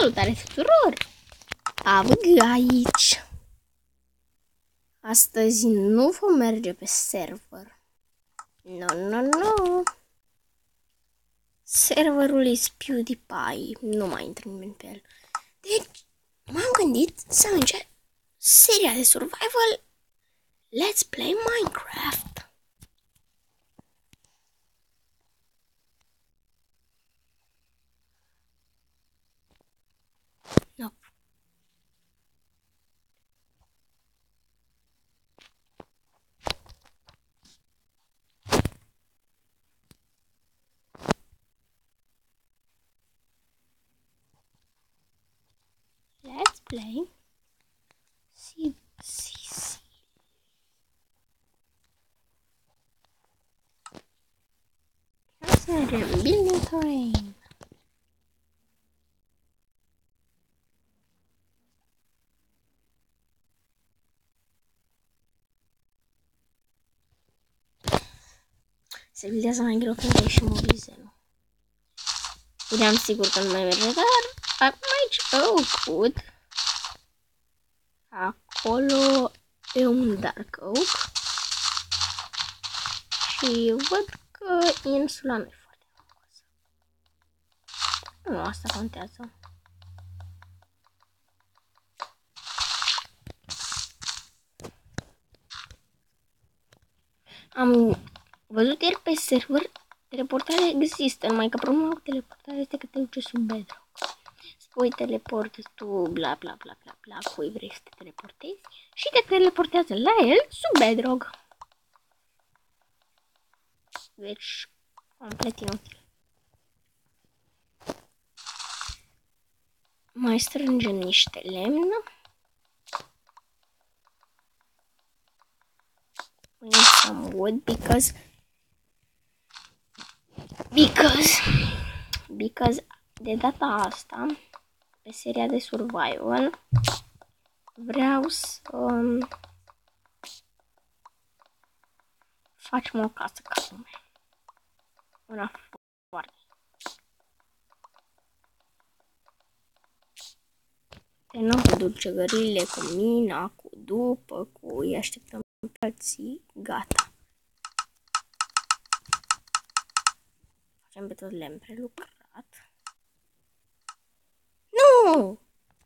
Salutare tuturor! Având aici. Astăzi nu vom merge pe server. No. Serverul is PewDiePie. Nu mai intru nimeni pe el. Deci m-am gândit să încep seria de survival Let's Play Minecraft. No. Let's play. See. Să mergem. Building terrain. Se buildează mai greu când ai și mobizelul. Credeam sigur că nu mai merge, dar acum aici oak-wood. Acolo e un dark oak. Și văd că insula nu e foarte frumoasă. Nu, asta contează. Am văzut ieri pe server, teleportare există, numai că problema cu teleportarea este că te duce sub bedrock. Spui teleport tu bla bla bla bla bla, cui vrei să te teleportezi și te teleportează la el sub bedrock. Deci, complet inutil. Mai strângem niște lemn. We need some wood because de data asta, pe seria de survival, vreau să facem o casă ca lume. Una foarte. Terminăm cu dulcegările, cu mina, cu după, cu îi așteptăm pe alții, gata. Facem pe tot lemn prelucrat. Nu!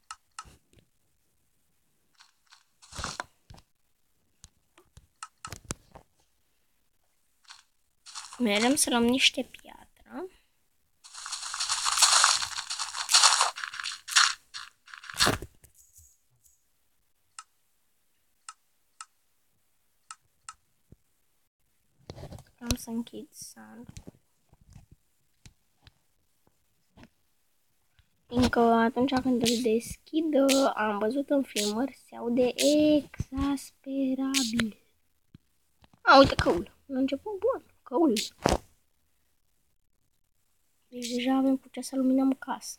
Mergem să luăm niște piatră. Am să închid sand. Fiindcă atunci când îl deschid, am văzut în filmări, se aude exasperabil. A, uite căul. La început, bun, căul. Deci deja avem cu ce să luminăm casa.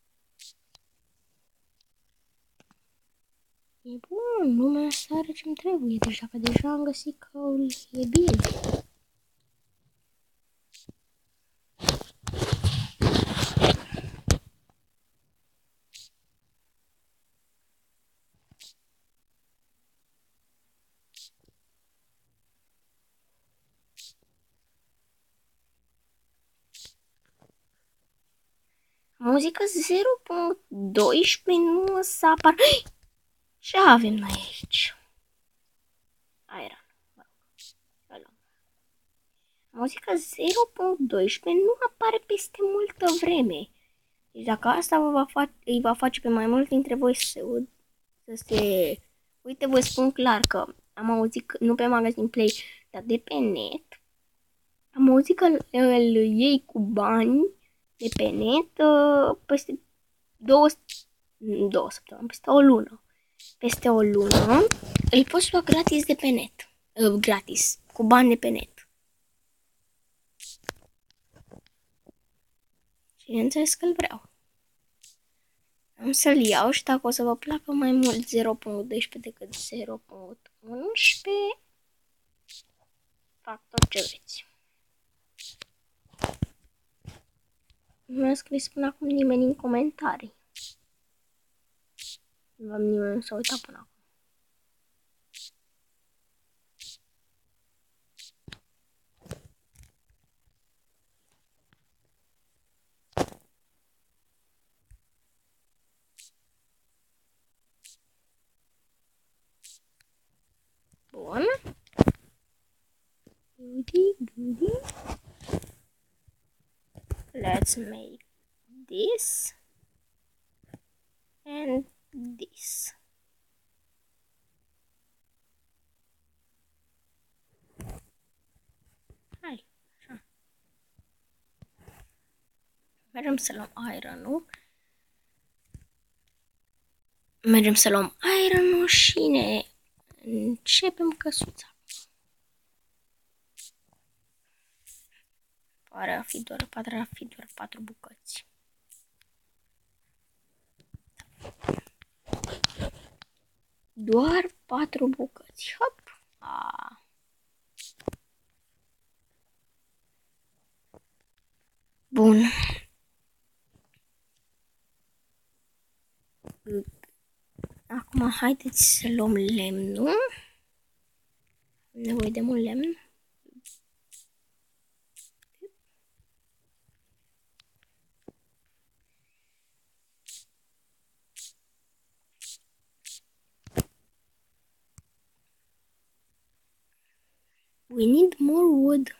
E bun, lumea asta are ce-mi trebuie. Deci dacă deja am găsit căul, e bine. Muzică 0.12 nu o să apar. Ce avem noi aici? Iron. Muzică 0.12 nu apare peste multă vreme. Deci dacă asta îi va face pe mai mulți dintre voi să se... Uite, vă spun clar că am auzit, nu pe Magazine Play, dar de pe net, am auzit că îl iei cu bani de pe net peste 2 săptămâni, peste o lună. Peste o lună îl poți lua gratis de pe net. Gratis, cu bani de pe net. Bineînțeles că îl vreau. Am să-l iau și dacă o să vă placă mai mult 0.12 decât 0.11, fac tot ce vreți. Nu mi-a scris până acum nimeni în comentarii. Nimeni nu s-a uitat până acum. Bun. Goody. Let's make this and this. Hai, așa. Mergem să luăm iron-ul. Mergem să luăm iron-ul și ne începem căsuța. Pare a fi doar 4 bucăți. Doar 4 bucăți. Hop! Bun. Acum haideți să luăm lemnul. Am nevoie de mult lemn. We need more wood.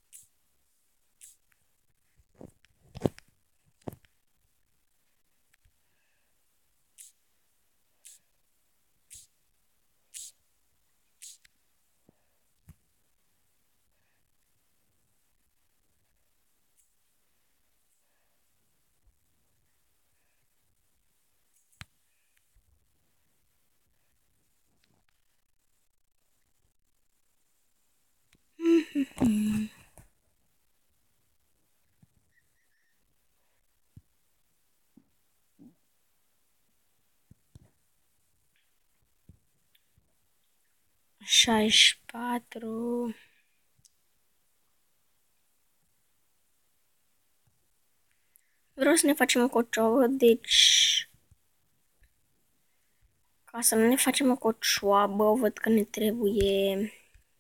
Șaizeci patru. Vreau să ne facem o cocioabă, deci ca să nu ne facem o cocioabă, văd că ne trebuie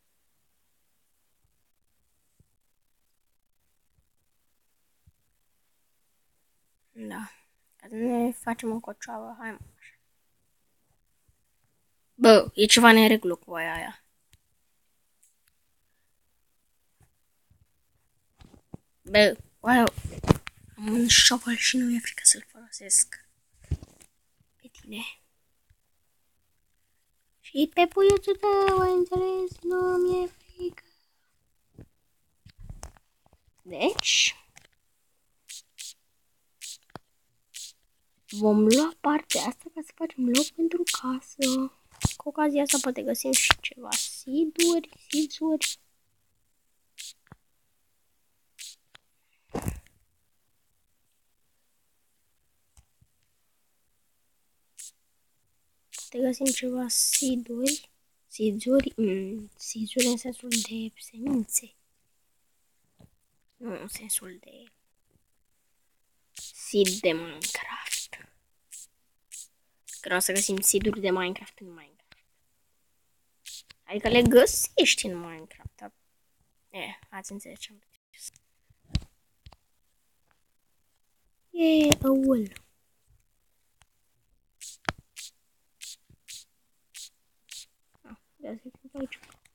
da, ca să ne facem o cocioabă, hai mă. Bă, e ceva neregulă cu aia. Bă, oaia, am un șovel și nu mi-e frică să-l folosesc pe tine. Și pe puiuțul tău, ai înțeles, nu mi-e frică. Deci, vom lua partea asta ca să facem loc pentru casă. Cu ocazia asta poate găsim și ceva seed-uri. Poate găsim ceva seed-uri. Seed-uri în sensul de semințe. Nu în sensul de seed de Minecraft. Că nu o să găsim seed-uri de Minecraft în Minecraft. Adică le găsești în Minecraft, dar... ați înțeles ce am zis. A wool. Ia să fiu aici.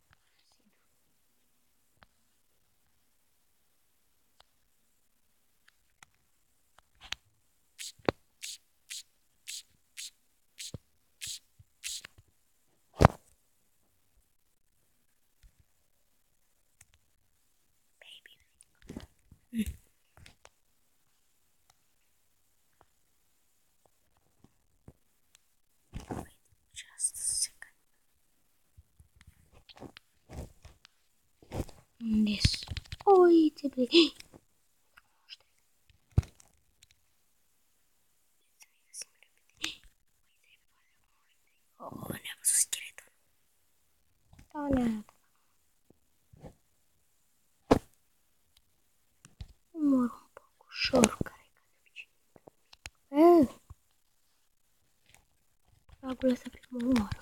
Just a second. This. Uite, bre. Oh, ne-a văzut scheletul. Da, ne-a umor un poc ușor, care e ca de obicei. dracule să fie mă omoară.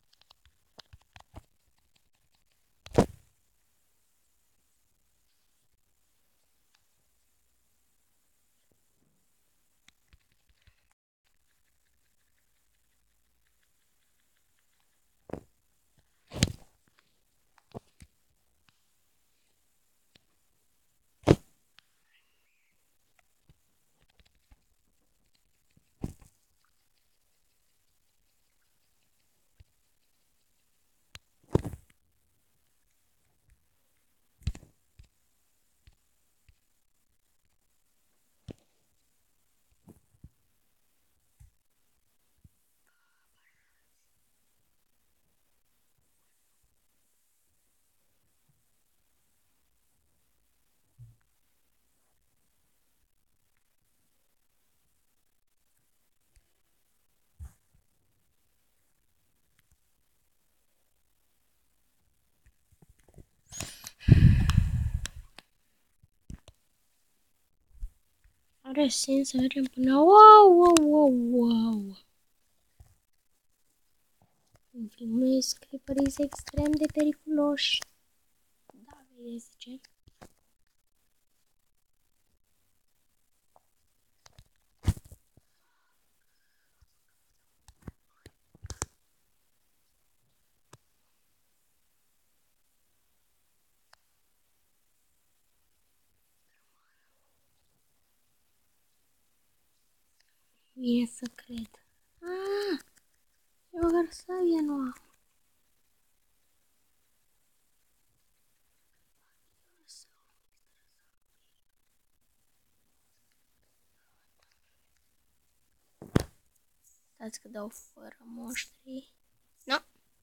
Are sens să mergem până... Wow. Îmi filmez creeperii extrem de periculoși. Da, vei zice. Vine să cred. Eu măcar sabia nu am. Stați că dau fără moștri. Nu.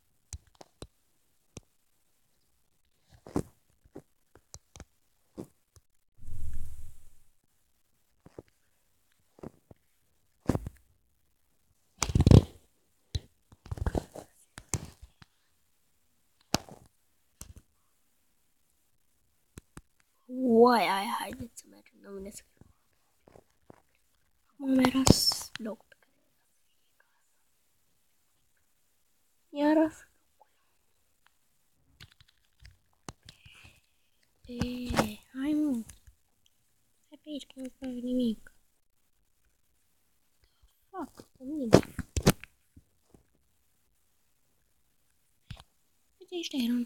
Uai, haideți să mergem, domnule, să cred. Acum era loc pe care iară să hai mă. Hai pe aici, că nu fac nimic. Fac, cu mine. Uite, ăștia eram.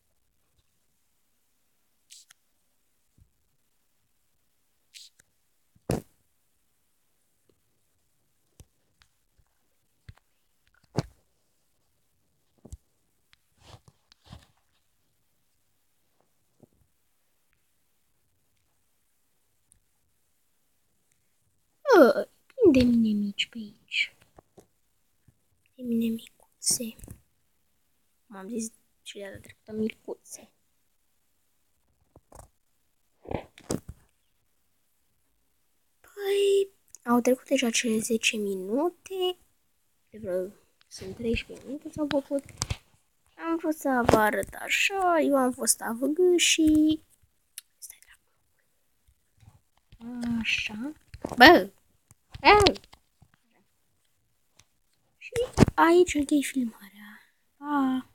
Plin de mine mici pe aici. De mine micuțe. M-am zis și de-a trecută micuțe. Păi, au trecut deja cele 10 minute. Sunt 13 minute s-au făcut. Am vrut să vă arăt așa. Eu am fost avăgât și... Stai dracu. Așa. Bă! Și aici închei filmarea. Pa!